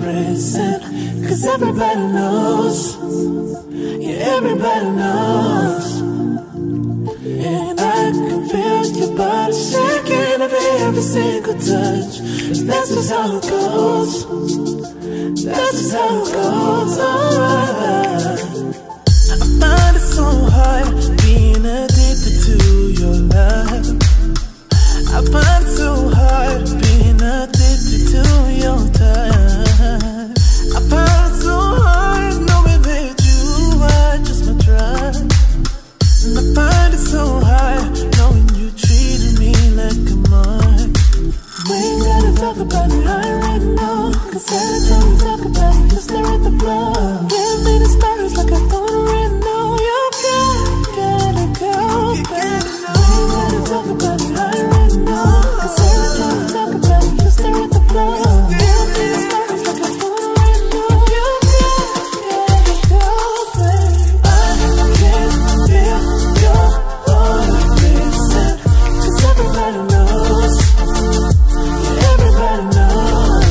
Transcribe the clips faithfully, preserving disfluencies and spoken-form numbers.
prison. Cause everybody knows, yeah, everybody knows. And I can feel your body shaking of every single touch. That's just how it goes. That's just how it goes. Alright. I find it so hard being addicted to your love. I find it so hard being addicted to your touch. I find it so hard knowing that you are just my drug. And I find it so hard knowing you treated me like a mark. We ain't gotta talk about it right now, cause every time we talk about it, you stare at the floor. Give me the stars like I don't already know. You gotta, gotta go back. We ain't gotta talk about it right now, cause every time we talk about it, you stare at the floor. Give me the stars like I don't already know. You gotta, gotta go back. I can't feel your heart racing, cause everybody knows. Everybody knows.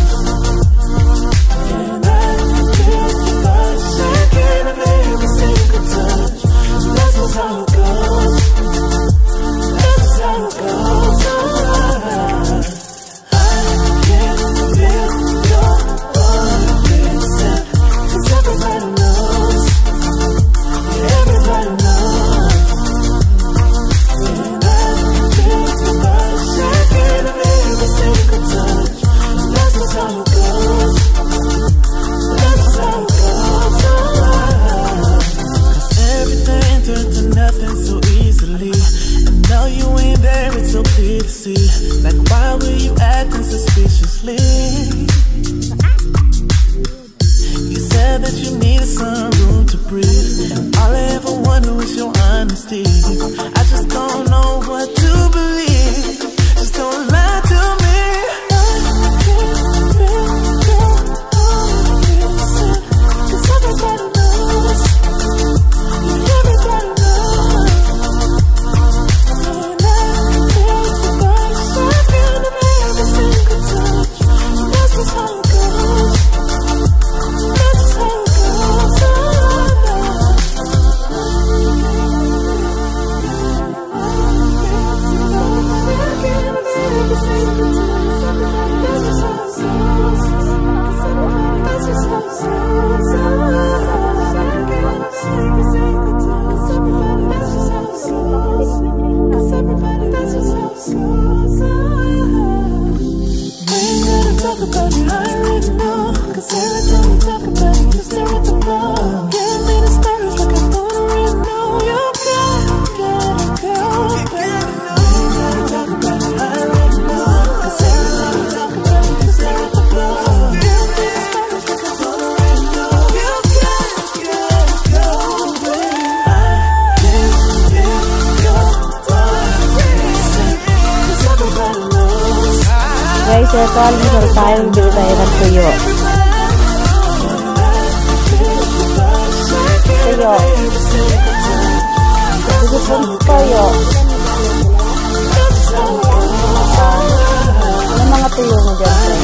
And I can feel your body shaking of every single touch. That's just how it goes. That's just how it goes. Alright. I can feel your heart racing, cause everybody knows. Everybody knows. And I can feel your body shaking of every single touch. That's just how it goes. That's just how it goes. Alright. Cause everything turned to nothing so easily. And now you ain't there, it's so clear to see. Like, why were you acting suspiciously? You said that you needed some room to breathe, and all I ever wanted was your honesty. I just don't know what to believe. Just don't lie to me. I can't feel your heart racing, cause everybody knows. Everybody knows. And I can feel your body shaking of every single touch. That's just how it goes. That's just how it goes. Talk about it right now, cause every time we talk about it, you stare at the floor. Give me the stars like I don't already know. You gotta, gotta go back. We gotta talk about it right now, cause every time we talk about it, you stare at the floor. Give me the stars like I don't already know. You gotta, gotta go back. I can't feel your heart racing, cause everybody knows. Guys, ito, almusal tayo, bili tayo ng tuyo. Tuyo. Tuyo po tuyo. Uh, ano mga tuyo mo dyan, sir?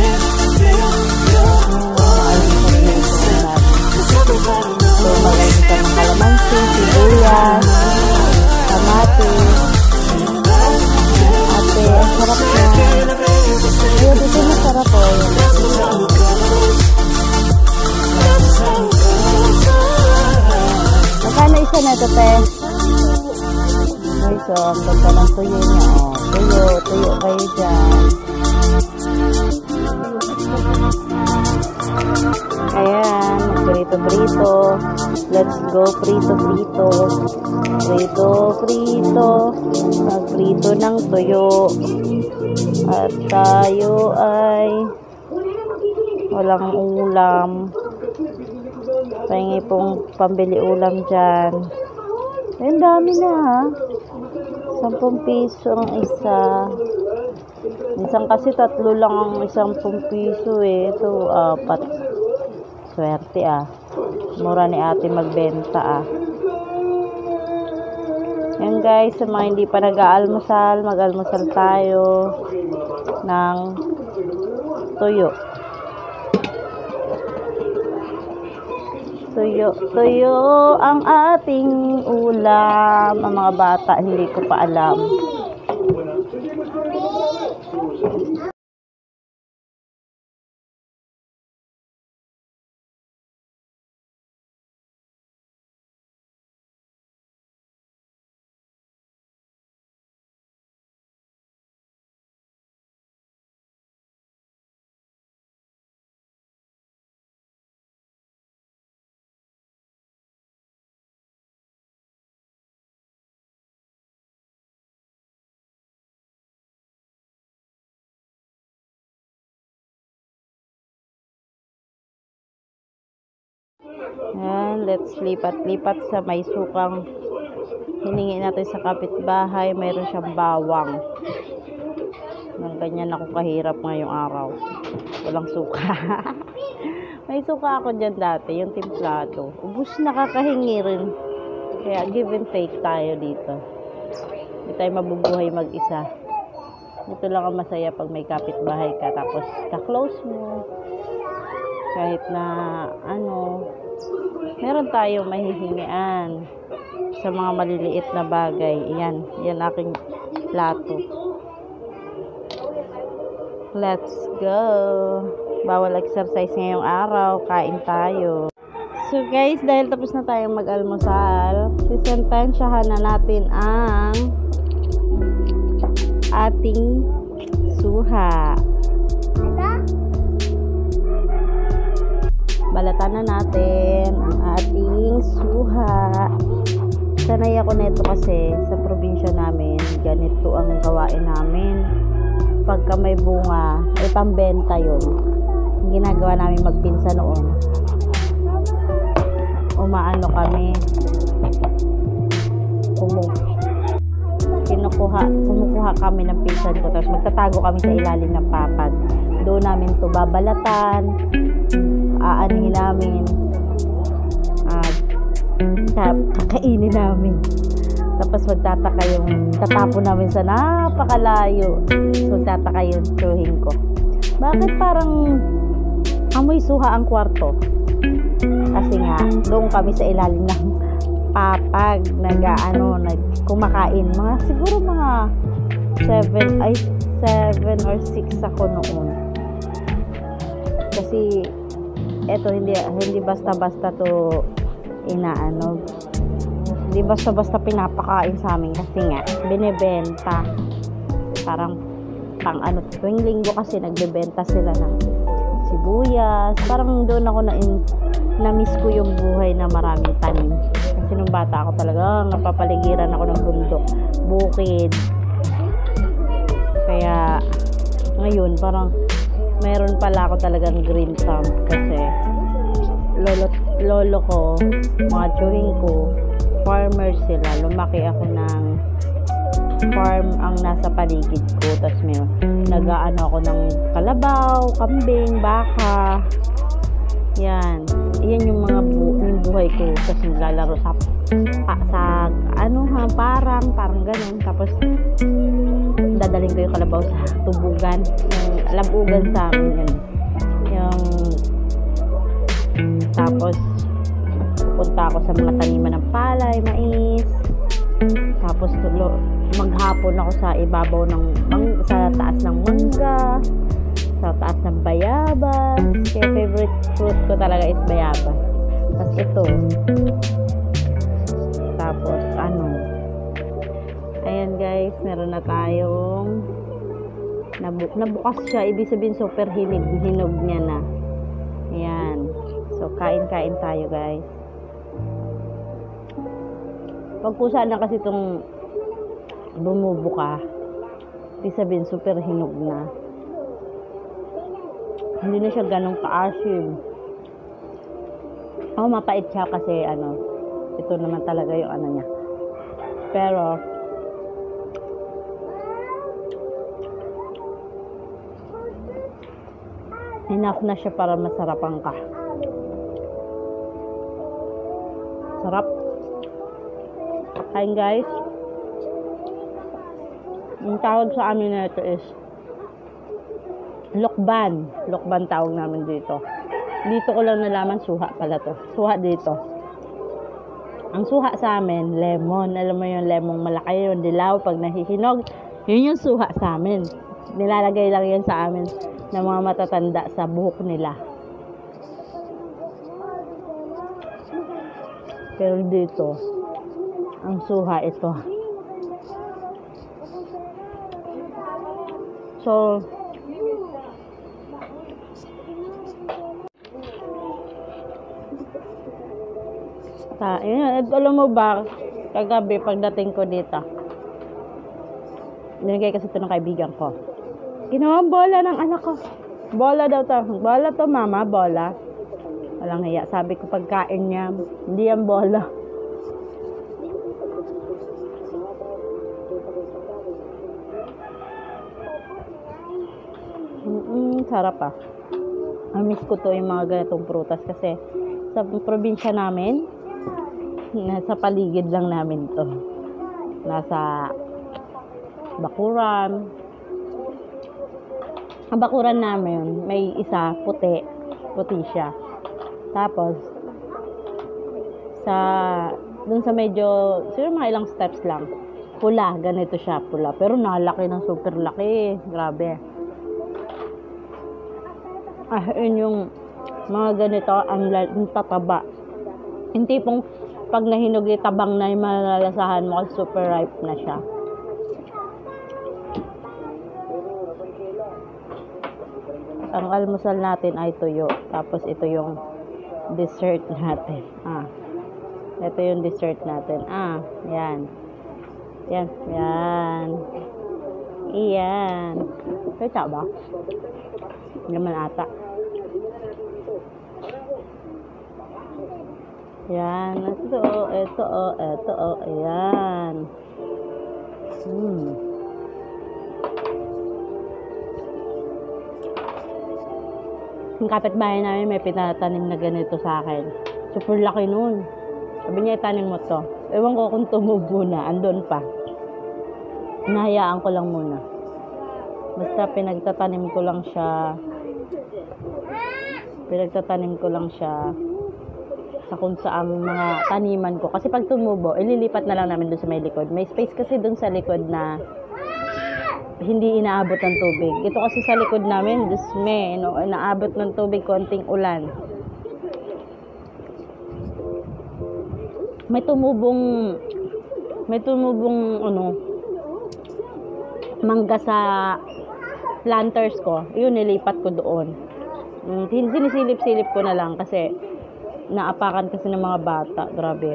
So, magaling ka ng kalamansi, sibuyas, kamatis. Ate, ang sarap na. Ayun, dito masarap po. Magkano isa na ito, te? Okay, so, ang ganda ng tuyo niya. Oh, tuyo, tuyo kayo dyan. Ayan, prito-prito. Let's go, prito-prito. Prito-prito. Magprito ng tuyo. At tayo ay walang ulam. Pahingi pong pambili ulam dyan. Ang dami na, ha. Sampung piso ang isa. Isang kasi tatlo lang ang isang pung piso eh. Ito, apat. Swerte ah. Mura ni ate magbenta ah. Yan guys, sa mga hindi pa nag-aalmusal, mag-almusal tayo ng tuyo. Tuyo, tuyo ang ating ulam. Ang mga bata, hindi ko pa alam. Yan, let's lipat-lipat sa may sukang hiningi natin sa kapitbahay. Mayroon siyang bawang. Nang ganyan ako kahirap ngayong araw. Walang suka. May suka ako dyan dati, yung timplado. Ubus nakakahingi rin. Kaya give and take tayo dito. Hindi tayo mabubuhay mag-isa. Ito lang ang masaya pag may kapitbahay ka. Tapos ka-close mo. Kahit na ano, meron tayong mahihingian sa mga maliliit na bagay. Yan, yan aking plato. Let's go. Bawal exercise ngayong araw. Kain tayo. So guys, dahil tapos na tayong mag-almusal, sisentensyahan na natin ang ating suha. Balatan na natin ang ating suha. Sanay ako nito kasi sa probinsya namin, ganito ang gawain namin. Pagka may bunga, ay pambenta yun. Ang ginagawa namin magpinsa noon, umaano kami, kumu kinukuha, kumukuha kami ng pinsan ko, tapos magtatago kami sa ilalim ng papag. Doon namin to babalatan, aanihin namin, at kakainin namin. Tapos magtataka yung tatapon namin sa napakalayo. So magtataka yung tsuhin ko, bakit parang amoy suha ang kwarto? Kasi nga doon kami sa ilalim ng papag nag-ano, nagkumakain. Mga siguro mga seven ay seven or six ako noon. Kasi eto hindi hindi basta-basta to inaano. Hindi basta-basta pinapakain sa amin kasi nga binebenta. Parang pang ano, tuwing linggo kasi nagbebenta sila ng sibuyas. Parang doon ako na in, na-miss ko yung buhay na maraming tanim. Kasi nung bata ako talaga, napapaligiran ako ng bundok, bukid. Kaya ngayon parang meron pala ako talagang green thumb kasi lolo, lolo ko, mga tsuhin ko, farmer sila. Lumaki ako ng farm ang nasa paligid ko. Tapos may nag-aano ako ng kalabaw, kambing, baka. Yan. Yan yung mga bu yung buhay ko. Tapos naglalaro sa, pa, sa ano ha, parang, parang ganun. Tapos dadaling ko yung kalabaw sa tubugan. Yung labugan sa amin yun. Yung tapos pupunta ako sa mga taniman ng palay, mais. Tapos tulo, maghapon ako sa ibabaw ng mang, sa taas ng mangga, sa taas ng bayabas. Kaya favorite fruit ko talaga is bayabas. Tapos ito. Tapos ano, ayan guys, meron na tayong nabuk nabukas siya. Ibig sabihin super hinig, hinog niya na. Ayan. So kain-kain tayo guys. Pag po sana kasi itong bumubuka, ibig sabihin super hinog na. Hindi na siya ganong ka-asim. Oh, mapait siya kasi ano, ito naman talaga yung ano niya. Pero enough na siya para masarapan ka. Sarap. Kain guys. Yung tawag sa amin na ito is lokban. Lokban tawag namin dito. Dito ko lang nalaman suha pala to. Suha dito. Ang suha sa amin, lemon. Alam mo yung lemon malaki, yung dilaw pag nahihinog. Yun yung suha sa amin. Nilalagay lang yan sa amin ng mga matatanda sa buhok nila. Pero dito, ang suha ito. So, ta, yun, alam mo ba, kagabi pagdating ko dito, binigay kasi ito ng kaibigan ko. Ginawang bola ng anak ko. Bola daw to. Bola to, mama, bola. Walang hiya. Sabi ko pagkain niya, hindi yan bola. Mm, sarap ah. Miss ko to yung mga ganitong prutas kasi sa probinsya namin, nasa paligid lang namin to. Nasa bakuran. Ang bakuran namin, may isa puti. Puti siya. Tapos, sa, dun sa medyo, siguro mga ilang steps lang, pula, ganito siya, pula. Pero nalaki ng super laki. Grabe. Ah, yun yung mga ganito, ang, ang tataba. Yung tipong pag nahinog tabang na yung malalasahan mo kasi super ripe na siya. Ang almusal natin ay tuyo. Tapos ito yung dessert natin. Ah. Ito yung dessert natin. Ah, yan. Yan, yan. Iyan. Kaya ba? Naman ata. Yan. Ito, ito, ito, ayan. Hmm. Yung kapitbahay namin may pinatanim na ganito sa akin. Super laki nun. Sabi niya, itanim mo to. Ewan ko kung tumubo na. Andun pa. Nahayaan ko lang muna. Basta pinagtatanim ko lang siya. Pinagtatanim ko lang siya sa kung saan mga taniman ko. Kasi pag tumubo, ililipat na lang namin doon sa may likod. May space kasi doon sa likod na hindi inaabot ng tubig. Ito kasi sa likod namin, disme, no, inaabot ng tubig, konting ulan. May tumubong, may tumubong, ano, mangga sa planters ko. Yun, nilipat ko doon. Sinisilip-silip ko na lang kasi naapakan kasi ng mga bata. Grabe.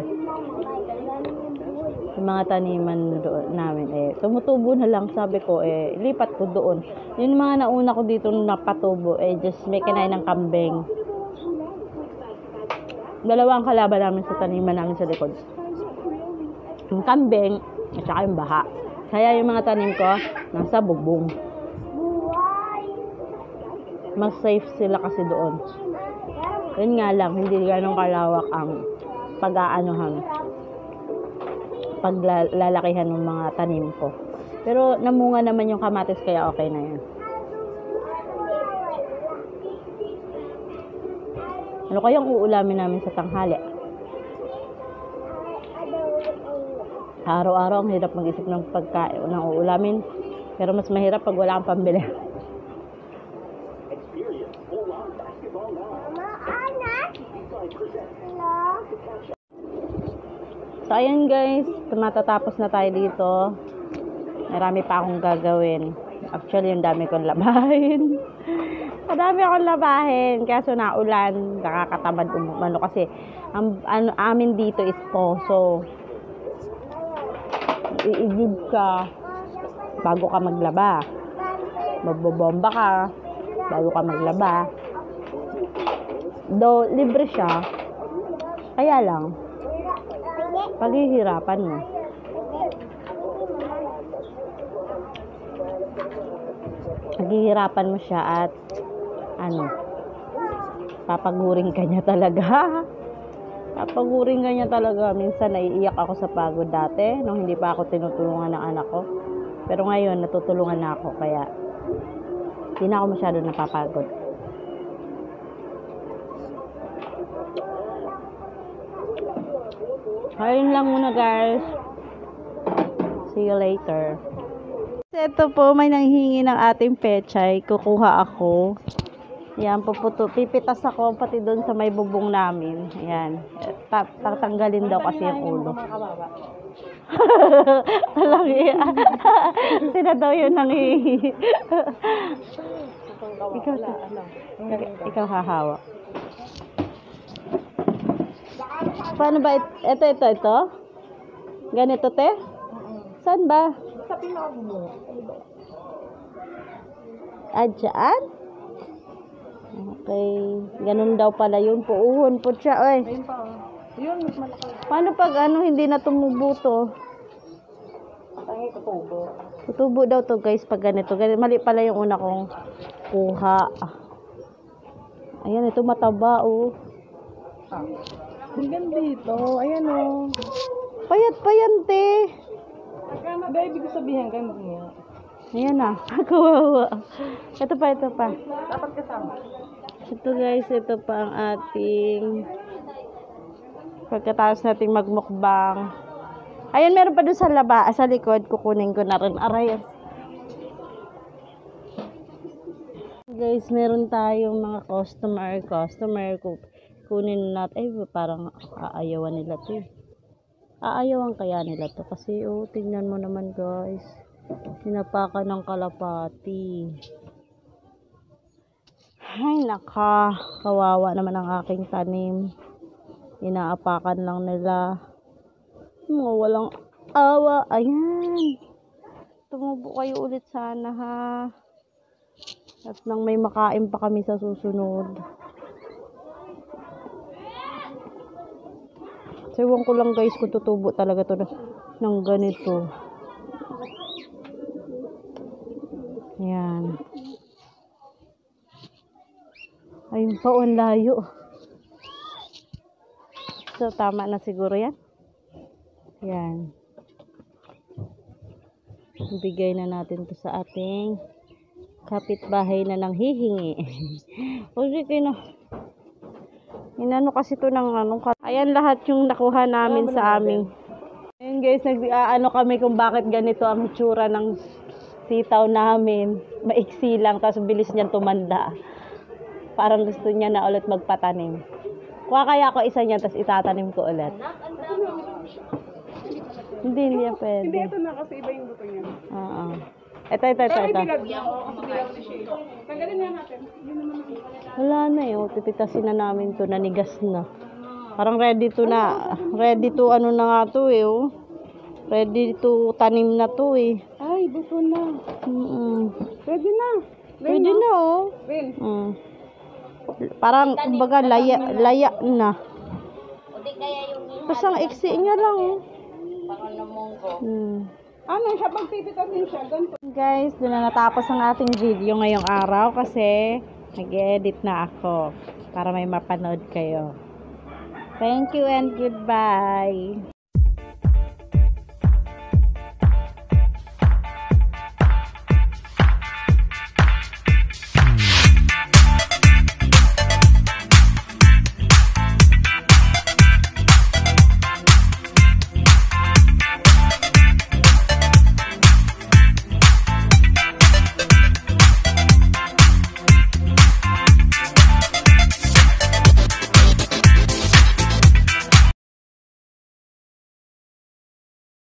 Yung mga taniman doon namin eh tumutubo na lang, sabi ko eh lipat ko doon. Yung mga nauna ko dito napatubo eh just may kinain ng kambing. Dalawang kalaban namin sa taniman namin sa likod, yung kambing at saka yung baha. Kaya yung mga tanim ko nasa bubong, mas safe sila kasi doon. Yun nga lang, hindi ganong kalawak ang pag-aanuhan, paglalakihan ng mga tanim ko. Pero namunga naman yung kamatis kaya okay na yan. Ano kayang uulamin namin sa tanghali? Araw-araw ang hirap mag-isip ng pagkain ng uulamin. Pero mas mahirap pag wala kang pambili. So ayun guys, matatapos na tayo dito. Marami pa akong gagawin. Actually, yung dami kong labahin. Madami akong labahin. Kaso naulan, nakakatamad umano kasi ang ano, amin dito is poso. Iigib ka bago ka maglaba. Magbobomba ka bago ka maglaba. Do libre siya. Kaya lang paghihirapan mo. Paghihirapan mo siya at ano, papaguring ka niya talaga. Papaguring ka niya talaga. Minsan naiiyak ako sa pagod dati nung hindi pa ako tinutulungan ng anak ko. Pero ngayon natutulungan na ako kaya hindi na ako masyado napapagod. Ayun lang muna guys. See you later. Ito po, may nanghingi ng ating pechay. Kukuha ako. Ayan, puputo. Pipitas ako pati doon sa may bubong namin. Ayan. Ta- tatanggalin daw kasi yung ulo. Alam yan. Sina daw yun nanghihingi. ikaw, ikaw hahawak. Paano ba? It- ito, ito, ito? Ganito, te? Saan ba? Sa pinag mo. Ah, dyan? Okay. Ganun daw pala yun. Puuhon po siya. Oy. Ayun pa. oh. Yun, mas malaki. Paano pag ano, hindi na tumubo to? Tangi ko tubo. Tutubo daw to guys pag ganito. Ganito. Mali pala yung una kong kuha. Ayan, ito mataba oh. Ah. Hanggang dito. Ayan o. Oh. Payat pa yan, te. Agama ba ibig sabihin hanggang niya? Ayan na. Kawawa. Ito pa, ito pa. Dapat kasama. Ito guys, ito pa ang ating pagkatapos nating magmukbang. Ayan, meron pa doon sa laba, sa likod. Kukunin ko na rin. Aray. Guys, meron tayong mga customer. Customer. Kunin natin. Ay, parang aayawan nila to. Aayawan kaya nila to. Kasi, oh, tingnan mo naman guys. Hinapakan ng kalapati. Ay, naka. Kawawa naman ang aking tanim. Inaapakan lang nila. Mga walang awa. Ayan. Tumubo kayo ulit sana ha. At nang may makain pa kami sa susunod. Siwan ko lang guys kung tutubo talaga to ng ganito. Ayan. Ayun pa, ang layo. So, tama na siguro yan. Ayan. Bigay na natin to sa ating kapitbahay na nang hihingi. O, sige na. Inano kasi to ng ano. Ayan lahat yung nakuha namin sa amin. Ayun guys, nag-ano kami kung bakit ganito ang tsura ng sitaw namin. Maiksi lang, tapos bilis niyan tumanda. Parang gusto niya na ulit magpatanim. Kuha kaya ako isa niya, tapos itatanim ko ulit. Hindi, hindi yan pwede. Hindi, ito na kasi iba yung buto niya. Oo. Ito, ito, ito, ito. Bilag niya. Oo, kasi bilag ni siya. Tanggalin nga natin. Yun naman ang Wala na eh. Oh. Pipitasin na namin to. Nanigas na. Parang ready to na. Ready to ano na nga to eh. Oh. Ready to tanim na to eh. Ay, buto na. Mm-mm. Pwede na. Pwede na oh. Win. Mm. Parang kumbaga laya, laya na. Tapos ang iksi niya lang oh. Hmm. Ano siya, pagpipitasin siya, ganito. Guys, doon na natapos ang ating video ngayong araw kasi nag-edit na ako para may mapanood kayo. Thank you and goodbye.